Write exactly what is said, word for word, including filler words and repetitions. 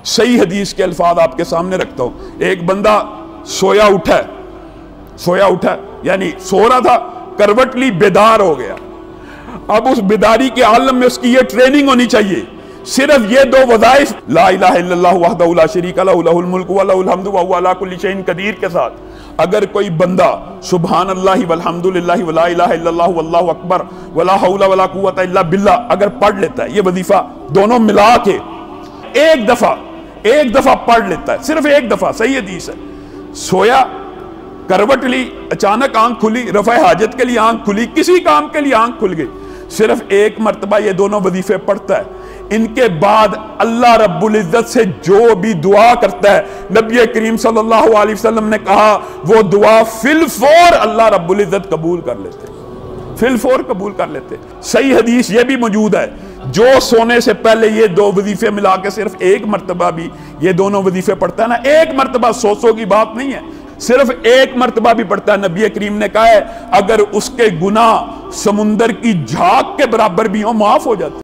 صحیح حدیث کے الفاظ آپ کے سامنے رکھتا ہوں۔ ایک بندہ سویا اٹھا ہے سویا اٹھا ہے یعنی سو رہا تھا، کروٹ لی، بیدار ہو گیا۔ اب اس بیداری کے عالم میں اس کی یہ ٹریننگ ہونی چاہیے، صرف یہ دو وظائف لا الہ الا اللہ وحدہ لا شریک لہ لہ الملک ولہ الحمد وہو علی کل شیء قدیر کے ساتھ اگر کوئی بندہ سبحان اللہ والحمد للہ ولا الہ الا اللہ واللہ اکبر ولا حول ولا قوت الا باللہ اگر پڑھ لیتا ہے، یہ وظیفہ دونوں ملا کے ایک دفعہ ایک دفعہ پڑھ لیتا ہے، صرف ایک دفعہ، صحیح حدیث ہے، سویا، کروٹ لی، اچانک آنکھ کھلی، رفع حاجت کے لیے آنکھ کھلی، کسی کام کے لیے آنکھ کھل گئی، صرف ایک مرتبہ یہ دونوں وظیفے پڑھتا ہے، ان کے بعد اللہ رب العزت سے جو بھی دعا کرتا ہے، نبی کریم صلی اللہ علیہ وسلم نے کہا وہ دعا فی الفور اللہ رب العزت قبول کر لیتے فی الفور قبول کر لیتے۔ صحیح حدیث یہ بھی موجود ہے، جو سونے سے پہلے یہ دو وظیفے ملا کے صرف ایک مرتبہ بھی یہ دونوں وظیفے پڑھتا ہے نا، ایک مرتبہ سو سو کی بات نہیں ہے، صرف ایک مرتبہ بھی پڑھتا ہے، نبی کریم نے کہا ہے اگر اس کے گناہ سمندر کی جھاگ کے برابر بھی ہوں معاف ہو جاتے ہیں۔